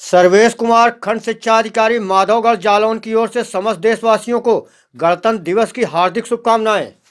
सर्वेश कुमार, खंड शिक्षा अधिकारी, माधवगढ़ जालौन की ओर से समस्त देशवासियों को गणतंत्र दिवस की हार्दिक शुभकामनाएं।